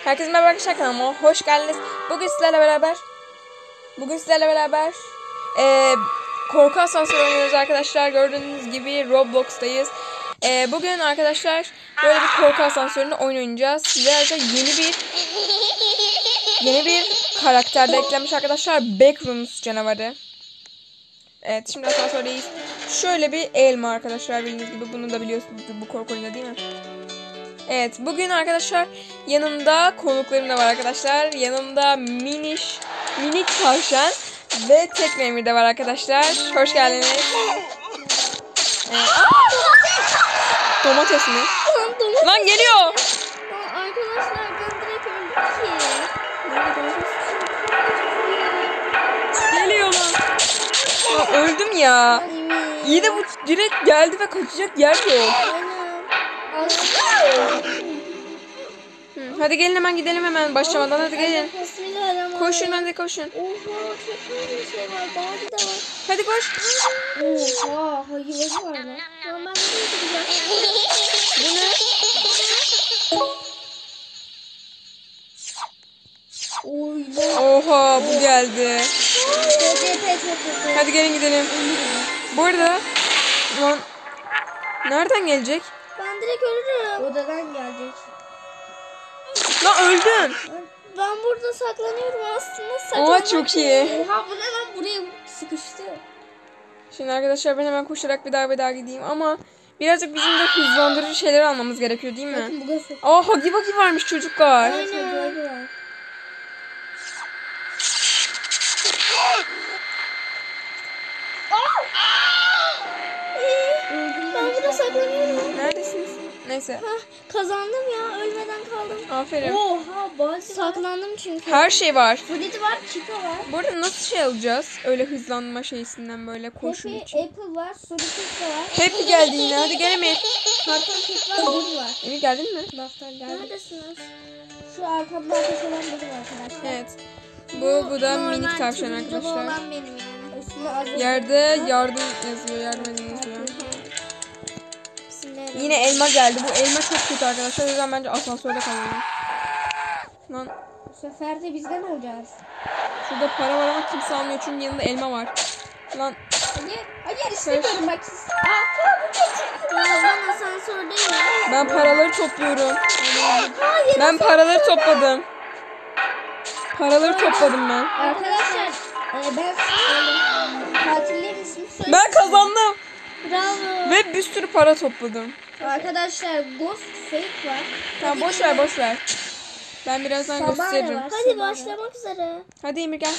Herkese merhaba arkadaşlar, kanalıma hoş geldiniz. Bugün sizlerle beraber korku asansörü oynuyoruz arkadaşlar. Gördüğünüz gibi Roblox'tayız. Bugün arkadaşlar böyle bir korku asansöründe oyun oynayacağız. Size ayrıca yeni bir karakter de eklenmiş arkadaşlar. Backrooms canavarı. Evet, şimdi asansördeyiz. Şöyle bir elma arkadaşlar, bildiğiniz gibi bunu da biliyorsunuz bu korku oyunu, değil mi? Evet, bugün arkadaşlar yanımda konuklarım da var arkadaşlar. Yanımda minik tavşan ve tekne Emir de var arkadaşlar. Hoş geldiniz. Domates mi? Lan geliyor. Arkadaşlar ben direkt öldüm ki. Geliyor lan. Öldüm ya. İyi de bu direkt geldi ve kaçacak yer yok. Hadi gelin, hemen gidelim, hemen başlamadan hadi gelin. Koşun, hadi koşun. Oha, çok bir şey var. Bağcı da var. Hadi koş. Oha, hayvanı var lan. Tamam, ben nereye gideceğim? Bu ne? Oha, bu geldi. Hadi gelin gidelim. Bu arada lan, nereden gelecek? Ben direkt ölürüm. Odadan gelecek. Lan öldüm. Ben burada saklanıyorum aslında. Oha, çok iyi. Oha, bu ne lan, buraya sıkıştı. Şimdi arkadaşlar ben hemen koşarak bir daha gideyim ama birazcık bizim de hızlandırıcı şeyler almamız gerekiyor, değil mi? Aa, Huggy Wuggy varmış çocuklar. Aynen. Ben burada saklanıyorum. Neredesiniz? Neyse. Kazandım ya, ölmeden kaldım. Aferin. Oha, saklandım çünkü. Her şey var. Freddy var, Chica var. Bu arada nasıl şey alacağız? Öyle hızlanma şeysinden böyle koşun için. Apple var, Sonic var. Happy geldi yine. Hadi gel Emir. Karton Ket var, Bud var. Emir geldin mi? Laftan geldi. Neredesiniz? Şu arkamda ateş olan Bud var arkadaşlar. Evet. Bu da minik tavşan arkadaşlar. Olan benim yani. Yerde yardım yazıyor. Yardım edin yazıyor. Yine elma geldi. Bu elma çok kötü arkadaşlar. O yüzden bence asansörde kalalım. Lan. Bu sefer de bizden olacağız. Şurada para var ama kimse almıyor çünkü yanında elma var. Lan. Hayır istemiyorum bak siz. Ben asansördeyim. Ben paraları topluyorum. Ben paraları topladım. Paraları topladım ben. Arkadaşlar ben katillerin ismini söyleyeyim. Ben kazandım. Bravo. Ve bir sürü para topladım. Arkadaşlar Ghost Fake var. Tamam, boş ver. Ben birazdan gösteririm. Hadi başlamak üzere. Hadi Emir gel.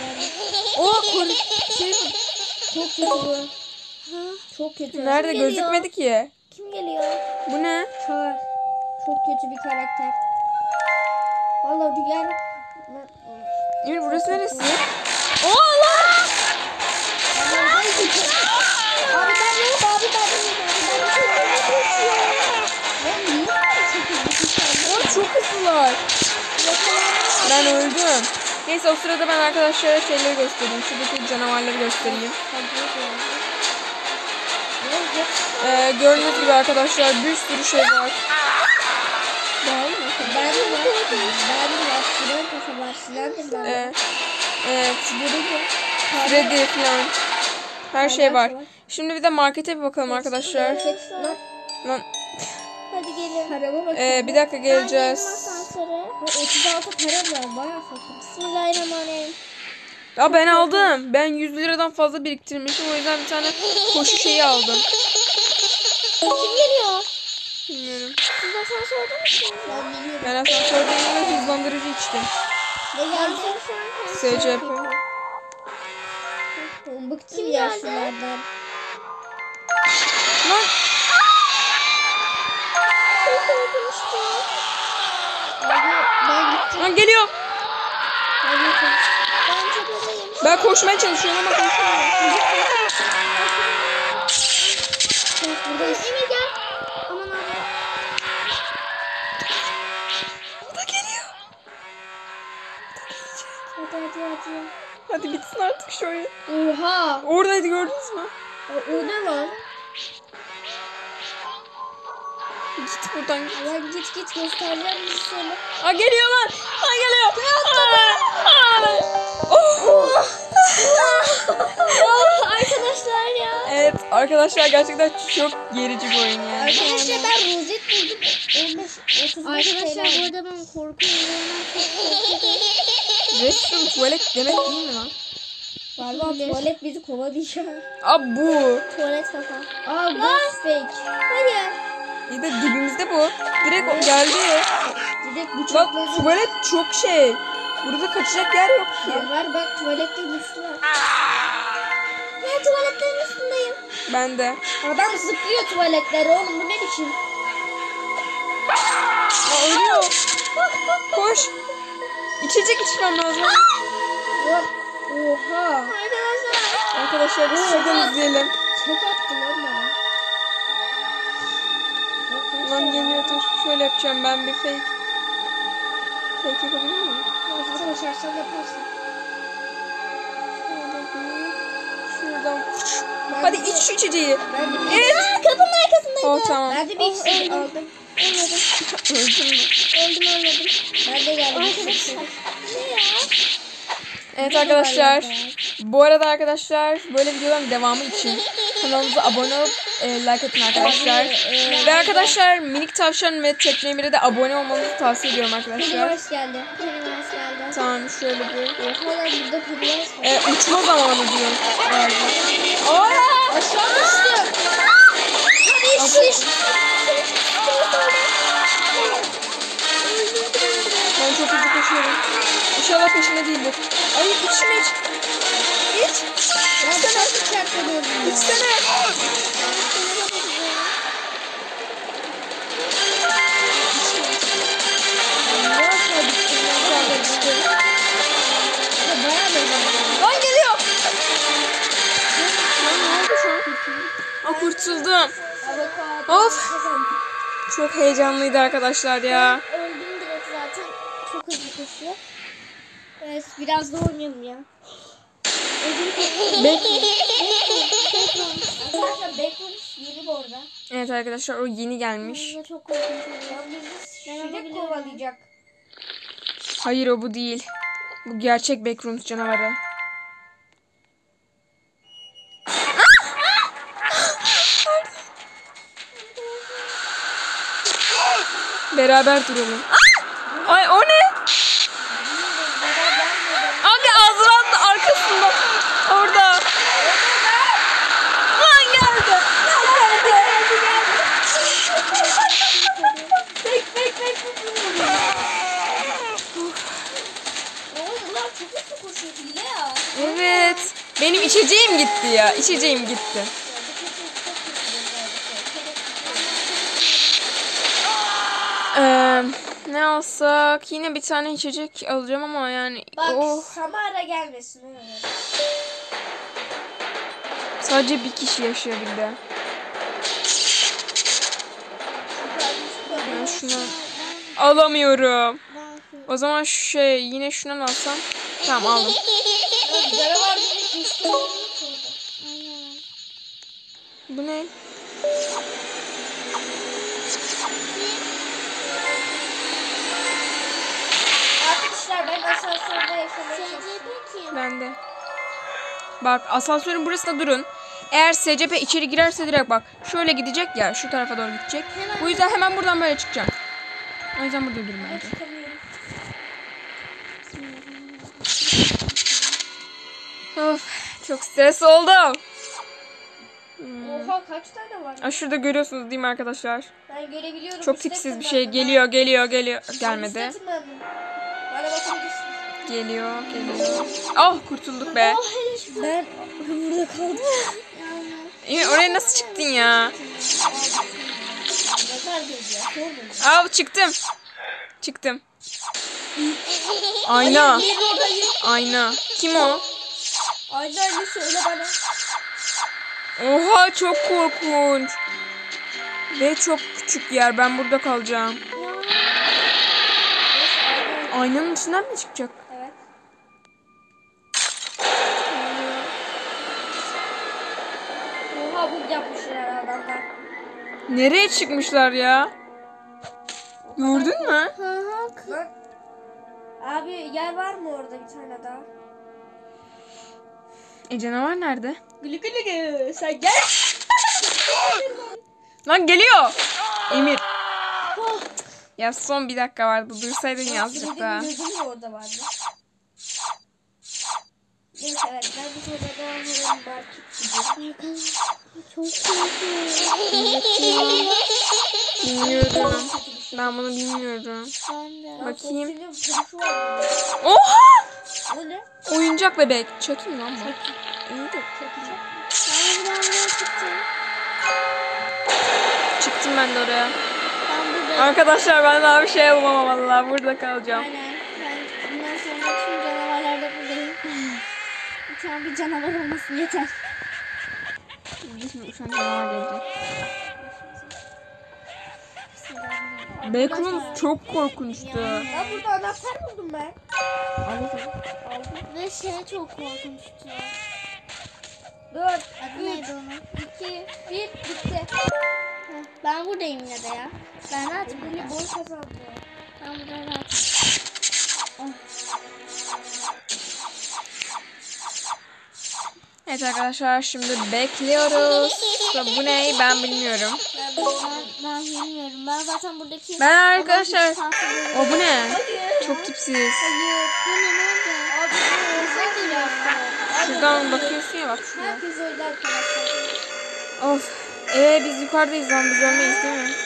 Şey çok kötü bu. Çok kötü. Nerede gözükmedi ki? Kim geliyor? Bu ne? Çağır. Çok kötü bir karakter. Vallahi yani. Emir burası neresi? Allah! Abi ben yok, abi ben Çok hızlılar. Ben öldüm. Neyse, o sırada ben arkadaşlara şeyleri göstereyim. Şuradaki canavarları göstereyim. Gördüğünüz gibi arkadaşlar bir sürü şey var. Ben de var. Evet. Freddy falan. Her şey var. Şimdi bir de markete bir bakalım arkadaşlar. Lan. Hadi gelin. Bir dakika geleceğiz. 36 para var. Bayağı fakir. Bismillahirrahmanirrahim. Ya ben aldım. Ben 100 liradan fazla biriktirmişim. O yüzden bir tane koşu şeyi aldım. Kim geliyor? Bilmiyorum. Siz asansörde misiniz? Ben bilmiyorum. Ben asansördeyim ve hızlandırıcı içtim. Ne geldi? SCP. Bıktım ya şunlardan. Lan. Çok korkmuştum. Ben gittim. Lan geliyor. Ben tepedeyim. Ben koşmaya çalışıyorum ama koşamıyorum. Buradayız. Emir gel. Aman abi. O da geliyor. Hadi. Hadi bitsin artık şu oyun. Oha. Oradaydı, gördünüz mü? O ne lan? Git buradan git. Lan git göstereceğim bir seni. Aa geliyorlar. Aa geliyor. Oh. Arkadaşlar ya. Evet arkadaşlar gerçekten çok gerici bir oyun yani. Arkadaşlar ben rozet buldum. 15-35 Arkadaşlar bu arada ben korku oyunlarından çok korkuyorum. Restroom tuvalet demek değil mi lan? Galiba tuvalet bizi kovalayacak. Aa bu. Tuvalet kafa. Aa bu fake. Hayır. İyi de dibimizde bu. Direkt o geldi. Direkt Bak bıçakladı. tuvalet çok şey. Burada kaçacak yer yok ki. Ya var bak tuvaletlerin üstüne. Ben tuvaletlerin üstündeyim. Ben de. Adam zıplıyor tuvaletlere oğlum bu ne biçim? Aa ölüyor. Koş. İçecek içmem lazım. Oha. Arkadaşlar biz şuradan izleyelim. Tek attı lan bana. Lan geliyor dur. Şöyle yapacağım ben bir fake. Fake yapabilir miyim? Çalışarsan yaparsın. Şuradan. Hadi iç şu içeceği. Ben de Evet. kapının arkasındaydı. Oh tamam. Ben de bir iksir aldım. Ölmedim. Öldüm mü? Ölmedim. Ben de geldim. Arkadaşlar. Ne ya? Evet arkadaşlar. Bu arada arkadaşlar böyle videoların devamı için kanalımıza abone olup like atın arkadaşlar. Ve arkadaşlar minik tavşan ve teknemire de abone olmanızı tavsiye ediyorum arkadaşlar. Hoş geldin. Hoş geldin. Tamam şöyle bir. Oha lan burada kırmızı var. Uçma zamanı diyorum. Aa! Aşağı düştüm. Hadi iş. Ben çok hızlı koşuyorum. İnşallah peşinde değildir. Ay içme iç. İç. Ben çok çarpılıyorum. İçsene. Lan geliyor. Lan ne oldu şu an? Aa kurtuldum. Of. Çok heyecanlıydı arkadaşlar ya. Öldüm direkt zaten. Çok hızlı koşuyor. Evet biraz da oynayalım ya. Arkadaşlar Backrooms yeni bu arada. Evet arkadaşlar o yeni gelmiş. Çok korkunç oluyor. Bizi kovalayacak. Hayır o bu değil. Bu gerçek Backrooms canavarı. Beraber duralım. Ay o ne? Abi ağzına attı arkasında. Orada. Lan geldi. Evet. Benim içeceğim gitti ya. İçeceğim gitti. Ne alsak? Yine bir tane içecek alacağım ama yani. Bak Samara gelmesin. Sadece bir kişi yaşıyor bir de. Ben şunu alamıyorum. O zaman yine şundan alsam. Tamam aldım. Bu ne? Arkadaşlar ben asansörde yaşamaya çalışıyorum. Ben de. Bak asansörün burasında durun. Eğer SCP içeri girerse direkt bak. Şöyle gidecek ya. Şu tarafa doğru gidecek. Bu yüzden hemen buradan böyle çıkacağım. O yüzden burada durun bence. Of. Çok stres oldum. Oha kaç tane var? Aa, şurada görüyorsunuz değil mi arkadaşlar? Ben görebiliyorum. Çok tipsiz bir şey. Geliyor. Gelmedi. Bana bakın. Geliyor. Oh kurtulduk be. Ben burada kaldım. Oraya nasıl çıktın ya? Al çıktım. Ayna. Kim o? Aynayı söyle bana. Oha çok korkunç. Ve çok küçük yer. Ben burada kalacağım. Aynanın içinden mi çıkacak? Evet. Oha bu yapmışlar adamlar. Nereye çıkmışlar ya? Gördün mü? Hı hı. Lan. Abi yer var mı orada bir tane daha? Canavar nerede? Gülü gülü gülü. Sen gel. Lan geliyor. Emir. Ya son bir dakika vardı. Dursaydın yazıcık daha. Gözüm de orada vardı. Neyse evet ben bu sırada devam edelim. Market gidiyorum. Çok korkuyorum. Bilmiyorum. Ben bunu bilmiyorum. Ben de. Bakayım. Konuşu var. Oha! O ne? Oyuncak bebek. Çekeyim lan bu. İyi de. Ben buradan buraya çıktım. Çıktım ben de oraya. Ben burada. Arkadaşlar ben daha bir şey yapamam vallahi. Burada kalacağım. Aynen. Ben bundan sonra tüm canavarlarda buradayım. Lütfen bir canavar olmasın yeter. Şimdi uçan canavar gelecek. Backrooms çok korkunçtu. Ya burada anahtar buldum ben. Ve şey çok korkunçtu. 4, Adı neydi onun? 2, 1 bitti. Heh, ben buradayım yine de ya. Ben rahatım. Beni boy kazandı. Ben burada rahatım. Evet arkadaşlar şimdi bekliyoruz. Bu ne ben bilmiyorum. Ben bilmiyorum. Ben zaten buradaki... Ben arkadaşlar. Hayır. O bu ne? Çok tipsiz. Bu ne nerede? Abi Nasıl geliyorsun? Şuradan bakıyorsun ya bak şuradan. herkes öyle arkadaşlar. Of. Biz yukarıdayız lan biz ölmeyiz değil mi?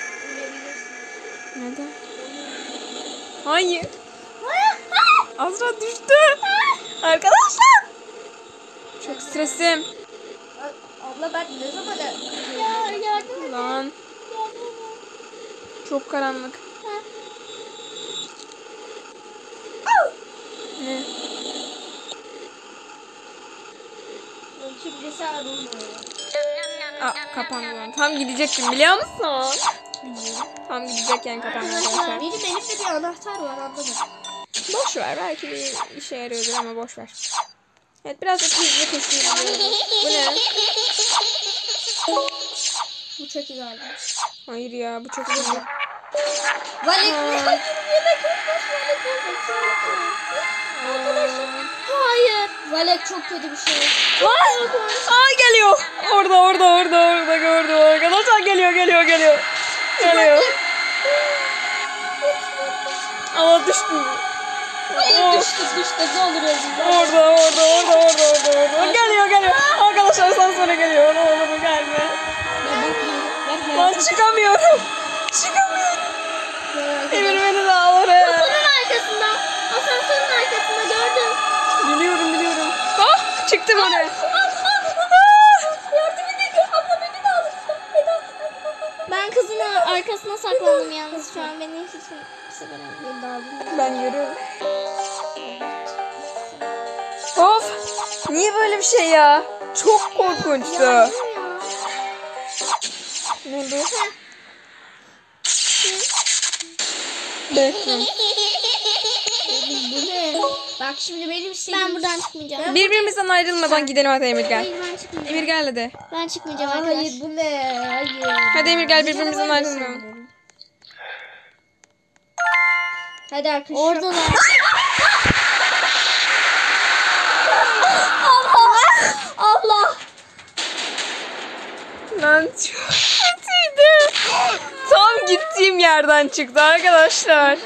Neden? Hayır. Azra düştü. Arkadaşlar. Çok stresim. Abla ben ne zaman Ya yardım et. Lan. Çok karanlık. Ne? Şimdi sen olmuyor. Kapandı lan. Tam gidecektim biliyor musun? Tam gidecekken kapandı arkadaşlar. Benim elimde bir anahtar var anlamadım. Boş ver belki bir işe yarıyordur ama boş ver. Evet biraz da hızlı koşuyoruz. Bu ne? Bu çok iyi galiba. Hayır ya bu çok hızlı. Valek Aa. Hayır. Valek çok kötü bir şey. Aa geliyor. Orada gördüm arkadaşlar geliyor. Geliyor. Ama düştü. Düştü ne olur öldüm. Orada. Geliyor. Arkadaşlar asansöre geliyor. Ne olur gelme. Lan çıkamıyorum. Emir beni de al oraya. Asansörün arkasında. Asansörün arkasında gördüm. Biliyorum. Ah çıktım oraya. Yardım edin. Abla beni de alın. Ben kızın arkasına saklandım yalnız şu an. Beni hiç kimse göremiyor. Ben görüyorum. Of. Niye böyle bir şey ya? Çok korkunçtu. Ya. Ne oldu? Bekle. Bu ne? Bak şimdi benim şeyim. Ben buradan çıkmayacağım. Birbirimizden ayrılmadan gidelim hadi Emir gel. Hayır ben çıkmayacağım. Emir gel hadi. Ben çıkmayacağım Hayır arkadaşlar. bu ne? Hayır. Hadi Emir gel birbirimizden ayrılmayalım. Hadi arkadaşlar. Oradalar. Allah. Lan çok kötüydü. Tam gittiğim yerden çıktı arkadaşlar.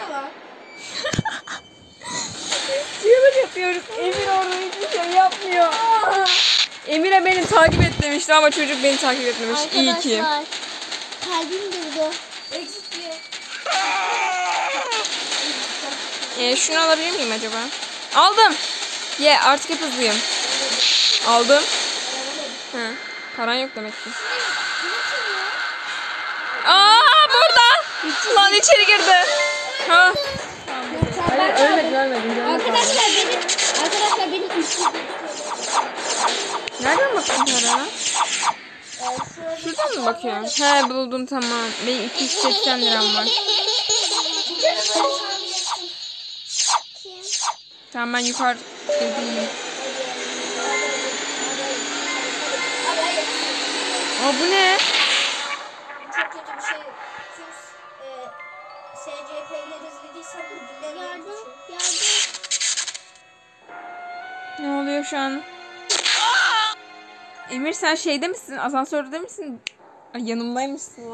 Çığlık yapıyoruz. Emir orada hiçbir şey yapmıyor. Emir'e beni takip et demişti ama çocuk beni takip etmemiş. İyi ki. Arkadaşlar. Kalbim durdu. Exit diye. Şunu alabilir miyim acaba? Aldım. Artık hep hızlıyım. Aldım. Hı. Paran yok demek ki. Burada. Lan içeri girdi. Ha. Hayır ölmedim. Arkadaşlar benim 300. Nereden baktın parana? Şuradan mı bakıyorum? He buldum tamam. Benim 280 liram var. Tamam ben yukarıdayım. Bu ne? Çok kötü bir şey. Peynir izlediysen bu cümleyi Yardım. Ne oluyor şu an? Emir sen şeyde misin? Asansörde misin? Ay, yanımdaymışsın.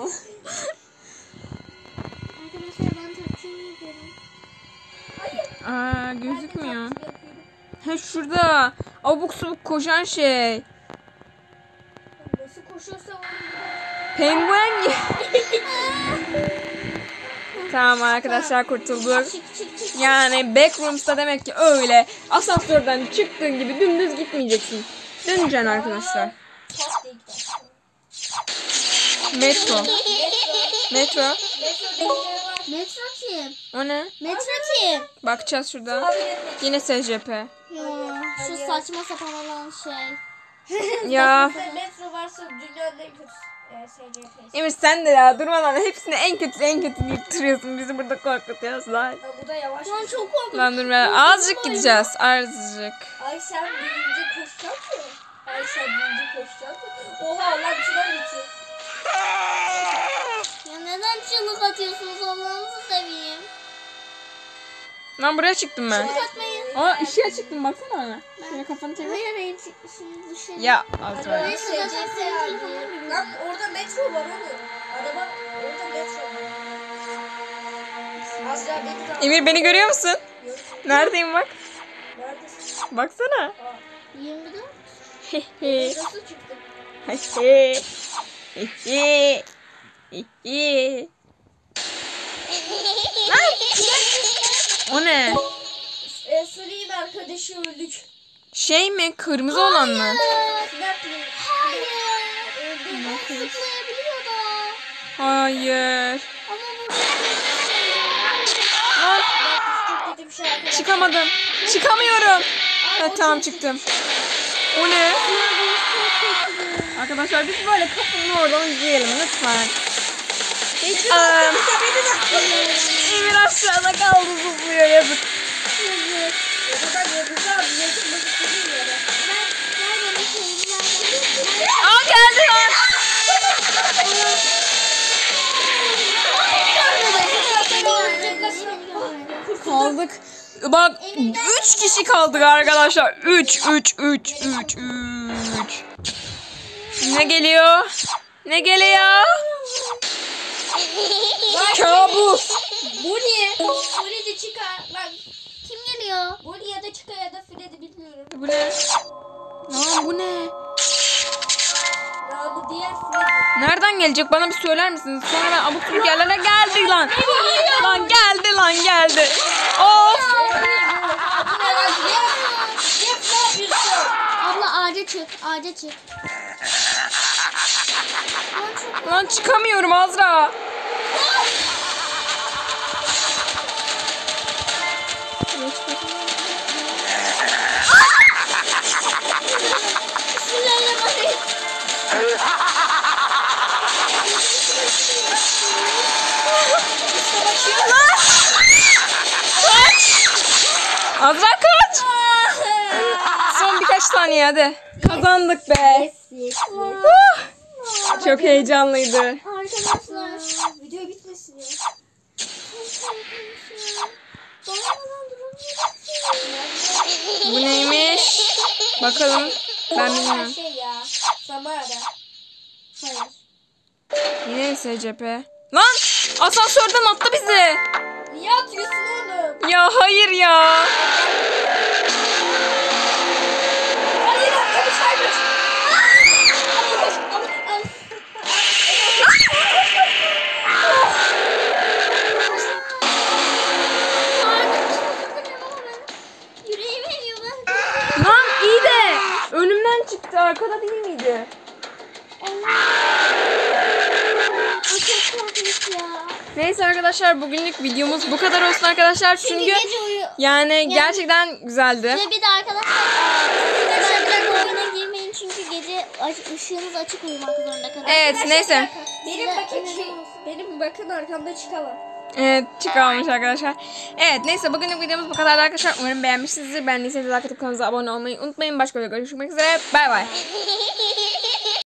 Arkadaşlar ben taktiğimi yapıyorum. Aa, gözükmüyor. He şurada. Abuk subuk koşan şey. Nasıl koşuyorsa onu Penguen gibi. Tamam arkadaşlar, kurtulduk. Çık. Yani backrooms'ta demek ki öyle asansörden çıktığın gibi dümdüz gitmeyeceksin. Döneceksin arkadaşlar. pat diye gider. Metro. Metro. Metro denkleri var. Metro kim? O ne? Metro kim? Bakacağız şurada. Abi de Yine SCP. Ya, şu saçma sapan olan şey. Ya metro varsa dünyanın en kötü SCP'si. Emir sen de ya durmadan hepsini en kötü yırttırıyorsun. Bizi burada korkutuyorsun. Lan Bu da yavaş. Şu an çok korkunç. Lan dur ben azıcık gideceğiz. Azıcık. Ay sen birinci koşacaksın mı? Ay sen birinci koşacaksın mı? Oha lan şuna geçiyor. Ya neden çığlık atıyorsunuz, Allah'ınızı seveyim. Lan buraya çıktım ben. Çığlık atmayın. Aa ışığa çıktım, baksana ona. Şöyle kafanı çevir. Hayır şimdi dışarı. Ya Azra. Neyse zaten senin telefonuna giriyorum. Lan orada metro var oğlum. Araba orada metro var. Azra beni de Emir beni görüyor musun? Neredeyim bak. neredesin? Baksana. 24. Hehe. Nasıl çıktın? Hehe. Hehe. Hehe. O ne? Suriye'nin arkadaşı öldük. Şey mi? Kırmızı olan mı? Snap'li. Hayır. Öldü. Zıplayabiliyor da. Hayır. Ama bu Lan Çok kötü bir şey arkadaşlar. çıkamadım. Çıkamıyorum. Ha, tamam çıktım. O ne? Arkadaşlar biz böyle kapının oradan izleyelim lütfen. Hiç Emir aşağıda kaldı, zıplıyor, yazık. Aa geldi lan. Kaldık. Bak 3 kişi kaldık arkadaşlar. 3. Ne geliyor? Ne geliyor? Kabus. Bu niye? Freddy çıkar. Lan Kim geliyor? bu ya da çıkar ya da Freddy bilmiyorum. Bu ne? Lan bu ne? Ya bu diğer Freddy. Nereden gelecek, bana bir söyler misiniz? Sonra ben abuk sabuk yerlere geldi lan. Lan geldi. Of. Bu ne lan? Jeff ne yapıyorsun? Abla ağaca çık. Lan çıkamıyorum Azra. Bismillahirrahmanirrahim. Azra kaç. Son birkaç saniye hadi. Kazandık be. Uh, Çok heyecanlıydı. Arkadaşlar. Video bitmesin ya. Bu neymiş? Bakalım. Ben bilmiyorum. Şey ya. Samara. Hayır. Yine mi SCP? Lan! Asansörden attı bizi. Niye atıyorsun oğlum? Ya hayır ya. Hayır arkadaşlarmış. Yüreğim eriyor ben. Lan iyi de önümden çıktı, arkada değil miydi? Çok korkunç ya. Neyse arkadaşlar, bugünlük videomuz bu kadar olsun arkadaşlar. Çünkü Gece uyu. yani gerçekten güzeldi. Ve bir de arkadaşlar gece oyuna girmeyin çünkü gece ışığınız açık uyumak zorunda kalın. Evet neyse. Benim bakın arkamda çıkamam. Evet çıkarmış arkadaşlar. Evet neyse, bugünlük videomuz bu kadar arkadaşlar. Umarım beğenmişsinizdir. Beğendiyseniz like atıp kanalımıza abone olmayı unutmayın. Başka videoda görüşmek üzere. Bay bay.